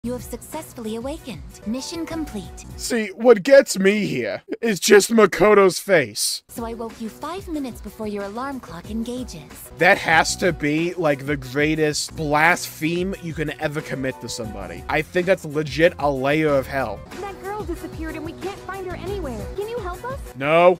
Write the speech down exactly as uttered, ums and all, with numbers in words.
You have successfully awakened. Mission complete. See, what gets me here is just Makoto's face. So I woke you five minutes before your alarm clock engages. That has to be, like, the greatest blaspheme you can ever commit to somebody. I think that's legit a layer of hell. That girl disappeared and we can't find her anywhere. Can you help us? No.